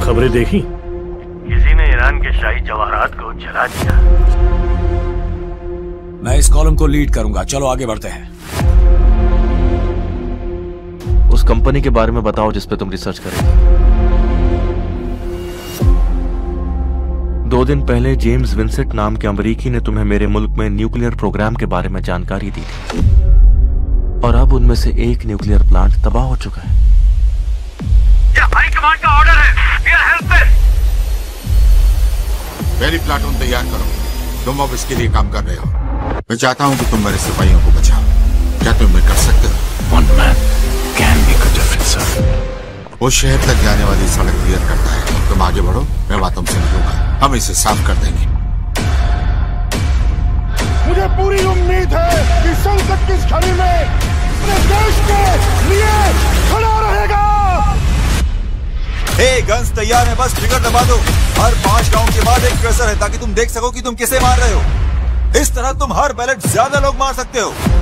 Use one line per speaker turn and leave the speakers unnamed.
खबरें देखी?
किसी ने ईरान के शाही जवाहरात को जला दिया।
मैं इस कॉलम को लीड करूंगा। चलो आगे बढ़ते हैं।
उस कंपनी के बारे में बताओ जिस पे तुम रिसर्च करेंगे। 2 दिन पहले जेम्स विंसेंट नाम के अमेरिकी ने तुम्हें मेरे मुल्क में न्यूक्लियर प्रोग्राम के बारे में जानकारी दी थी, और अब उनमें से एक न्यूक्लियर प्लांट तबाह हो चुका है।
हाई कमांड का ऑर्डर है, वी आर हेल्पलेस।
पहली प्लाटून तैयार करो। तुम अब इसके लिए काम कर रहे हो। मैं चाहता हूं कि तुम मेरे सिपाहियों को बचाओ। क्या तुम ये कर सकते हो?
One man can make a difference, sir.
वो शहर तक जाने वाली सड़क क्लियर करता है। तुम आगे बढ़ो, मैं बातों से निकलूंगा। हम इसे साफ कर देंगे।
मुझे पूरी उम्मीद है कि संकट की इस घड़ी में अपने देश के लिए खड़ा रहेगा।
गन्स तैयार है, बस ट्रिगर दबा दो। हर 5 राउंड के बाद एक ट्रेसर है ताकि तुम देख सको कि तुम किसे मार रहे हो। इस तरह तुम हर बैलेट ज्यादा लोग मार सकते हो।